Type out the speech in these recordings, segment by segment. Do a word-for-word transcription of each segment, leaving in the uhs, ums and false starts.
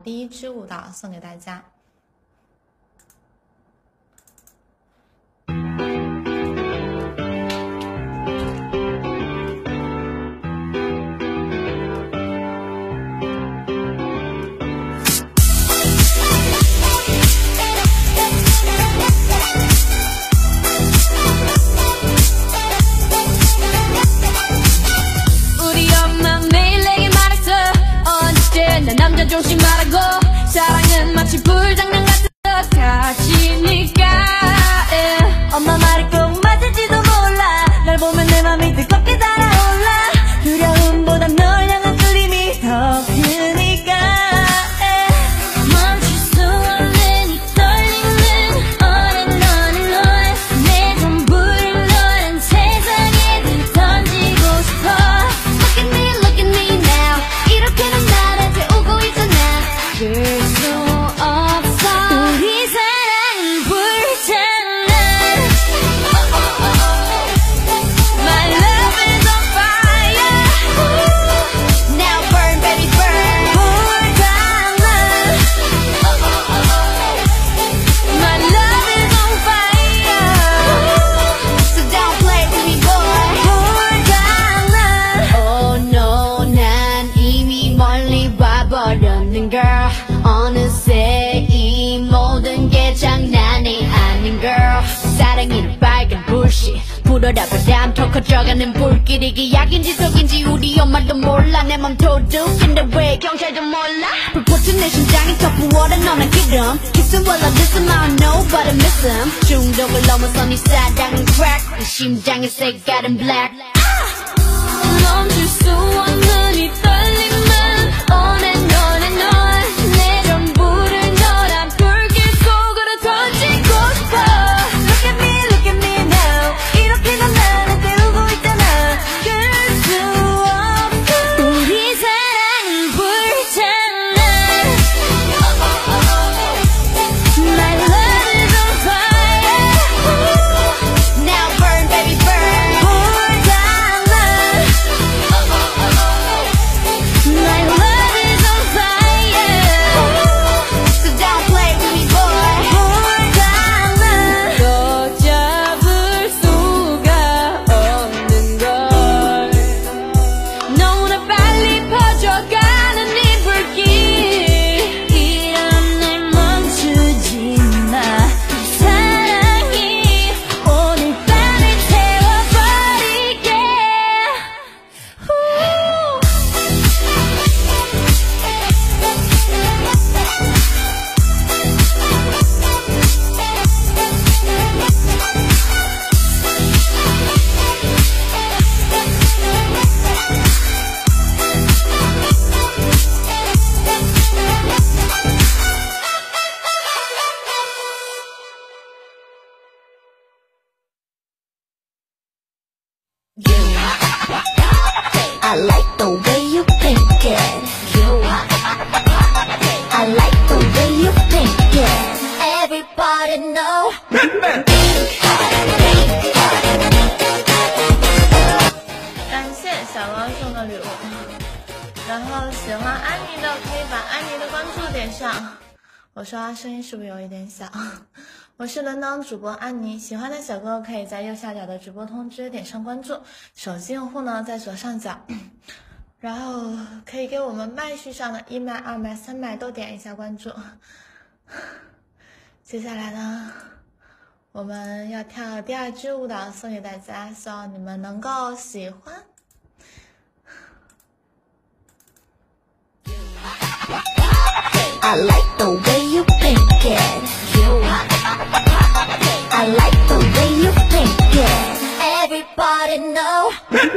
第一支舞蹈送给大家。 조심하라고 사랑은 마치 불장난 같은 것 같으니까 yeah. 엄마 말이 꼭 맞을지도 몰라 널 보면 내 맘이 뜨겁게 달아올라 두려움보다 널 향한 그림이 더 크니까 yeah. 멈출 수 없는 이 떨리는 on and on and on 내 전부를 너란 세상에 늘 던지고 싶어 Look at me, look at me now 이렇게는 나를 태우고 있잖아 그럴 수 없어 우리 사랑은 불장난 My love is on fire Now burn baby burn 불장난 My love is on fire So don't play with me boy 불장난 Oh no 난 이미 멀리 와버렸는 girl 어느새 이 모든 게 장난이 아닌 girl 사랑이는 빨간 불씨 불어라 바람 더 커져가는 불길 이게 약인지 속인지 우리 엄마도 몰라 내 맘 도둑인데 왜 경찰도 몰라 불붙은 내 심장이 더 부어라 너는 기름 Kissing while I listen I don't know but I miss him 중독을 넘어서 네 사랑은 crack 내 심장의 색깔은 black 멈출 수 없는 이 떨림은 on and on and on 내 전부를 너란 불길 속으로 던지고 싶어 Look at me, look at me now 이렇게 넌 나를 태우고 있잖아 그럴 수 없어 우리 사랑은 불장난 My love is on fire Now burn baby burn 불장난 My love is on fire So don't play with me boy 불장난 또 잡을 수가 없는 걸 너무나 빨리 퍼져가는 이 불길 이런 날 멈추지 마 사랑이 오늘 밤을 태워버리게 후. I like the way you think it. You. I like the way you think it. Everybody know. 感谢小高送的礼物，然后喜欢安妮的可以把安妮的关注点上。我说话声音是不是有一点小？我是轮档主播安妮，喜欢的小哥哥可以在右下角的直播通知点上关注，手机用户呢在左上角，然后可以给我们麦序上的一麦、二麦、三麦都点一下关注。接下来呢，我们要跳第二支舞蹈送给大家，希望你们能够喜欢。 I like the way you think it. You. I like the way you think it. Everybody know.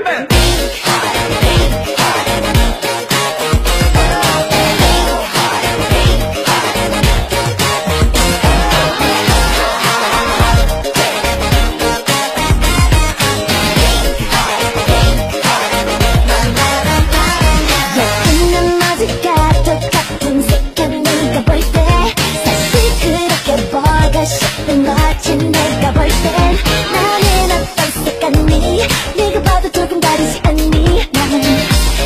여기는 아직까지 같은 색깔 네가 볼 때 사실 그렇게 보고 싶은 거지 내가 볼 땐 나는 어떤 색 같니 네가 봐도 조금 다르지 않니 나는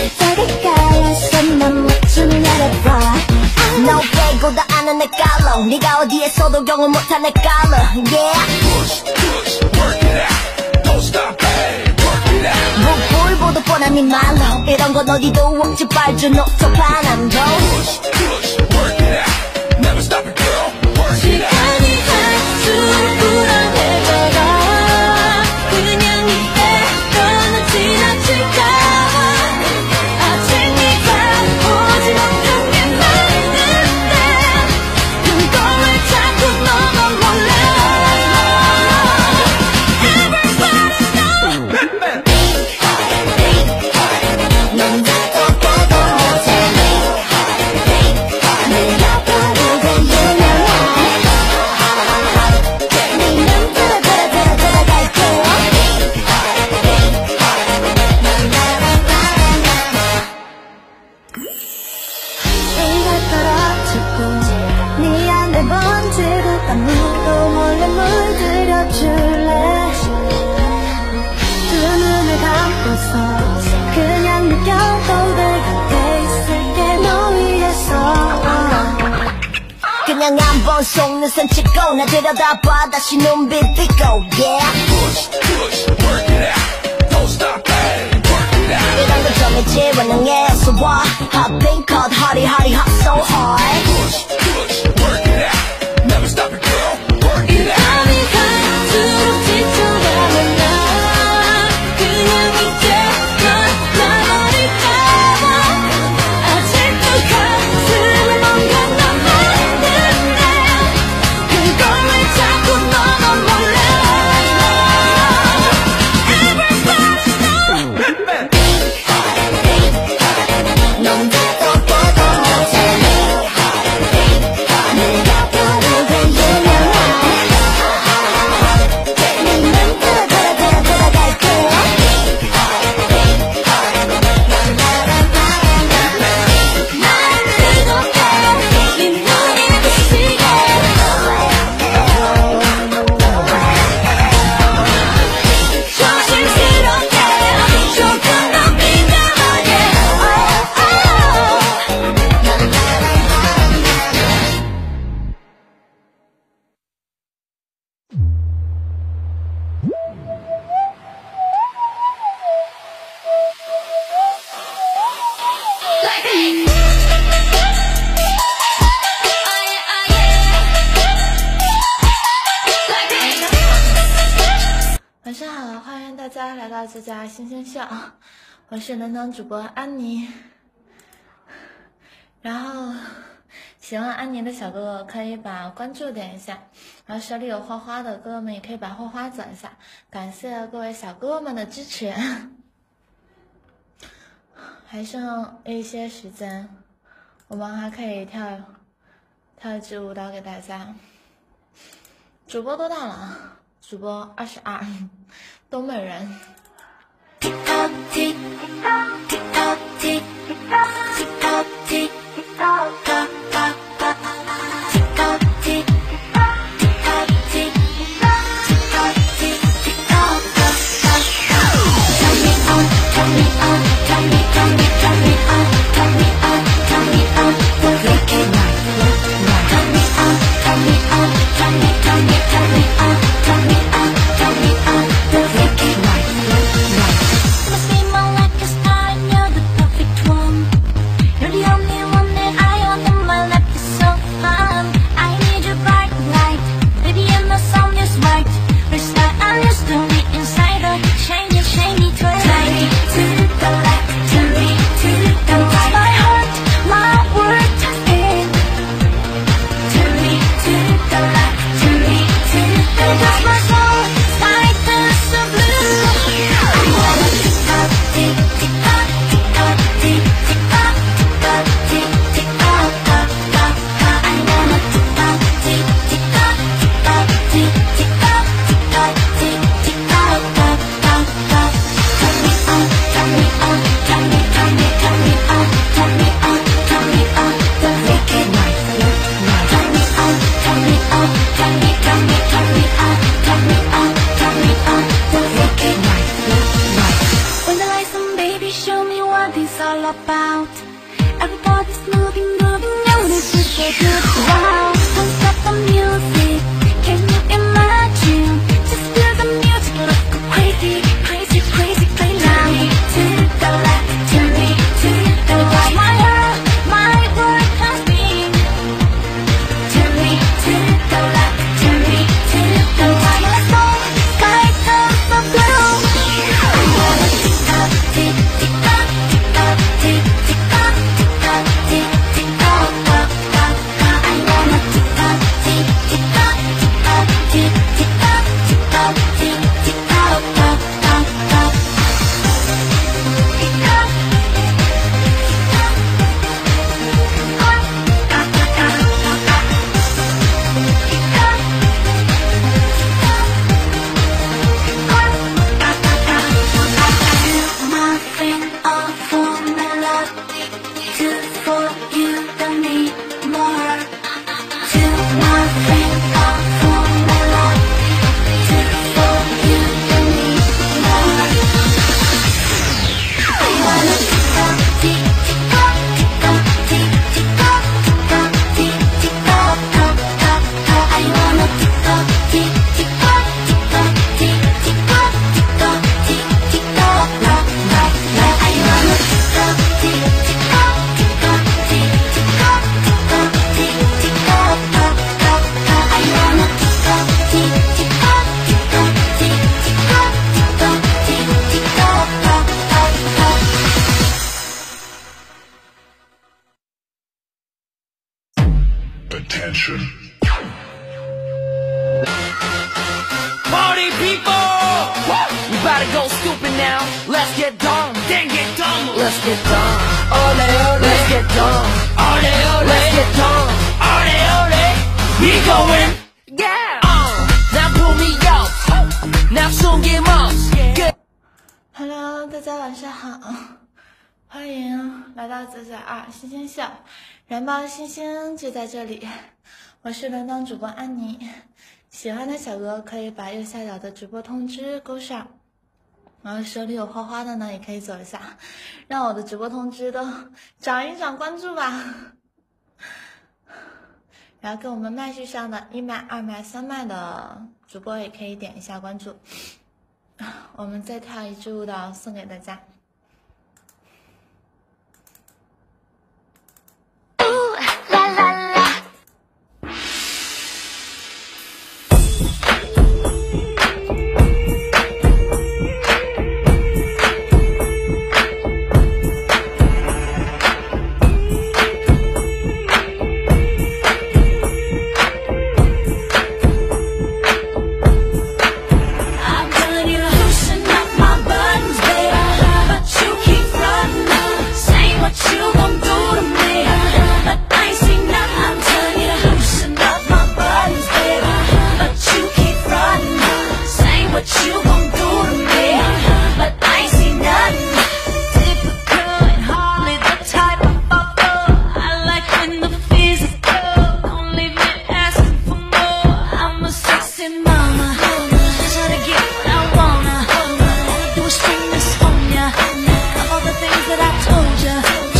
정 네가 어디에서도 경험 못한 내 color yeah Push, push, work it out. Don't stop, hey, work it out. 무불보도 뻔한 네 말로 이런 건 어디도 없지 빨주 녹초판 안도 Push, push, work it out. Never stop it, girl. Work it out. 시간이 갈수록 불안해져가 그냥 이대로는 지나칠까봐 아직 네가 오지 못한 게 많은데 그걸 왜 자꾸 너만 몰라 넌 똑똑하고 못해 내 앞으로 달려나와 네는 따라 따라 따라 따라갈 거야 네가 떨어지고 네 안에 번지고 아무도 몰래 물들여줄래 두 눈을 감고서 그냥 느껴도 내 곁에 있을게 너 위해서 그냥 한번 속눈 선 찍고 나 들여다봐 다시 눈빛 띄고 yeah Push, push, work it out. Don't stop, hey, work it out. 이런 걸 정해지 원능에서 와 Hot pink hot hotty hotty hot so hard Push, push, work it out. Never stop it, girl. Work it out. 밤이 갈수록 지쳐가는 나 그냥 이제 널 놔버릴까봐 아직도 가슴에 뭔가 남아있는데 그걸 왜 자꾸 너만 몰라 넌 똑똑하고 못해 내 앞으로 달려나와 네는 따라 따라 따라 따라갈 거야 난 뜨겁게 네 눈이 부시게 조심스럽게 조금 더 민감하게 晚上好，欢迎大家来到这家星星秀，我是能当主播安妮。然后喜欢安妮的小哥哥可以把关注点一下，然后手里有花花的哥哥们也可以把花花转一下，感谢各位小哥哥们的支持。还剩一些时间，我们还可以跳跳一支舞蹈给大家。主播多大了？主播二十二，东北人。 Must be more like a star and you're the perfect one. You're the only one that I want Attention. Party people! We about to go stupid now. Let's get dumb. Then get dumb. Let's get dumb. Ole ole. Let's get dumb. Ole ole. Let's get dumb. Ole ole. We going. Yeah. Uh, now pull me up. Now show me up. Hello， 大家晚上好，欢迎来到仔仔二新鲜秀，燃爆新鲜就在这里。我是轮档主播安妮，喜欢的小哥可以把右下角的直播通知勾上，然后手里有花花的呢也可以走一下，让我的直播通知都涨一涨关注吧。然后跟我们麦序上的一麦、二麦、三麦的主播也可以点一下关注。我们再跳一支舞蹈送给大家。 La la la. I'm telling you to loosen up my buttons, baby, but you keep running, saying what you gon' do to me, but I ain't seen nothing. I'm telling you to loosen up my buttons, baby, but you keep running, saying what you gon' do to me, but I ain't seen nothing. Typical and hardly the type of fucker I like when the physical. Don't leave me asking for more. I'm a sexy mama, try to get what I wanna. All I do is spring this on ya, of all the things that I told ya.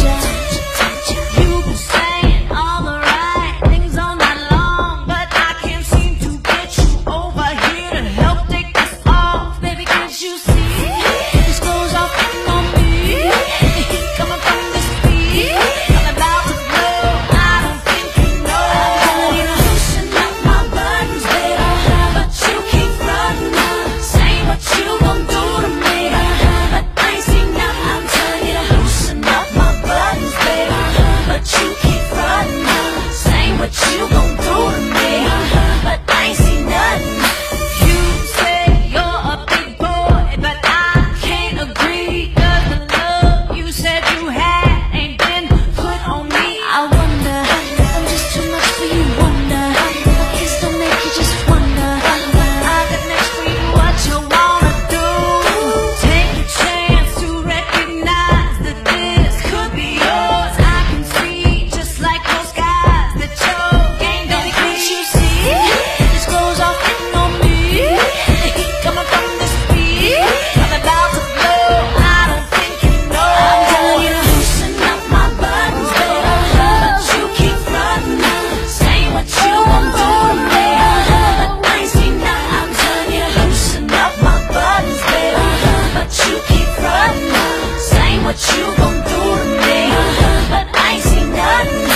You've been saying all the right things all night long, but I can't seem to get you over here to help take this off. Baby, can't you see? This goes off on me. The heat coming from this beat. I'm about to blow. I don't think you know. I'm telling you to loosen up my buttons, baby, but you keep running, saying what you gon' do to me, but I ain't seen nothing. I'm telling you to loosen up my buttons, baby, but you keep running, saying what you gon' do to me, but I ain't seen nothing. You say you're a big boy, but I can't agree, 'cause the love you said you had ain't been put on me. I wonder if I'm just too much for you, wonder if I kiss don't make you just wonder. I got next for you, what you wanna do. Take a chance to recognize that this could be yours. I can see just like those guys that your game don't can't you see? This goes off on me. The heat coming from this beat. I'm about to blow. I don't think you know. I'm telling you to loosen up my buttons, baby, but you keep running, saying what you gon' do to me, but I ain't seen nothing. I'm telling you to loosen up my buttons, baby, but you keep running, saying what you gon' do to me, but I ain't seen nothing.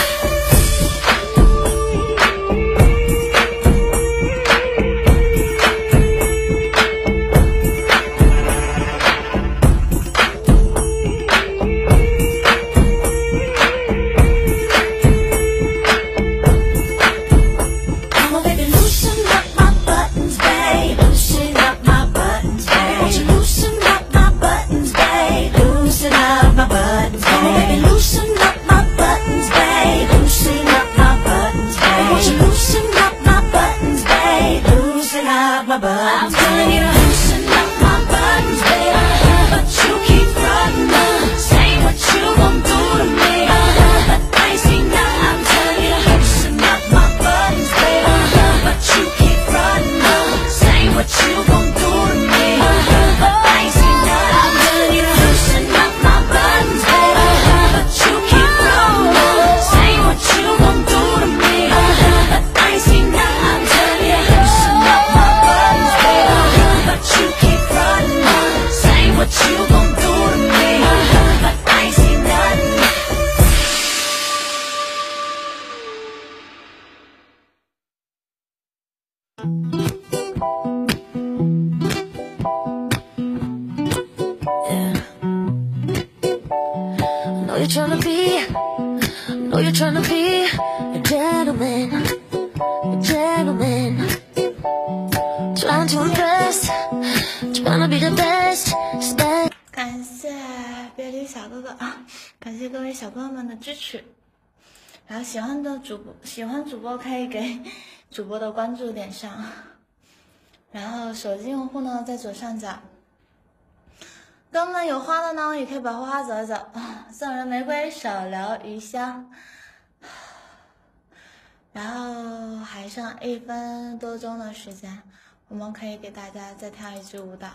Come on, baby, loosen up my buttons, babe. Loosen up my buttons, babe. Won't you loosen up my buttons, babe? Loosen up my buttons, babe. Come on, baby, loosen up my buttons, babe. Loosen up my buttons, babe. Won't you loosen up my buttons, babe? Loosen up my buttons. I'm telling you to loosen up my buttons, babe, but you keep running, saying what you gon' do to me, but I ain't seen nothing. I'm telling you to loosen up my buttons, babe, but you keep running, saying what you gon' do to me, but I ain't seen nothing. I'm telling you to loosen up my buttons, babe, but you keep running, saying what you gon' do to me, but I ain't seen nothing. I'm telling you to loosen up my buttons, babe, but you keep running, saying what you gon' do to me, but I ain't seen nothing. Yeah. Know you're tryna be, know you're tryna be a gentleman. 谢各位小朋友们的支持。然后喜欢的主播，喜欢主播可以给主播的关注点上。然后手机用户呢，在左上角。哥们有花的呢，也可以把花花走一走。送人玫瑰，手留余香。然后还剩一分多钟的时间，我们可以给大家再跳一支舞蹈。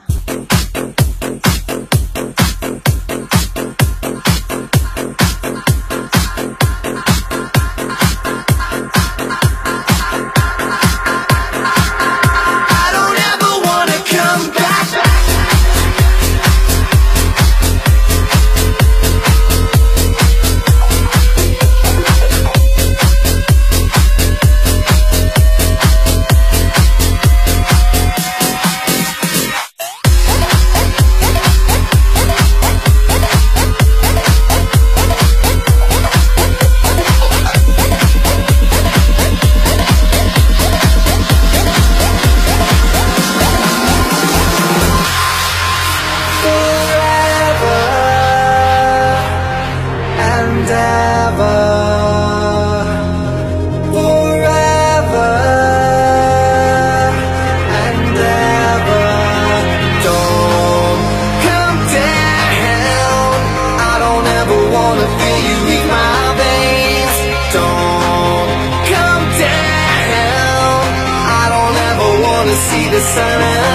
See the sun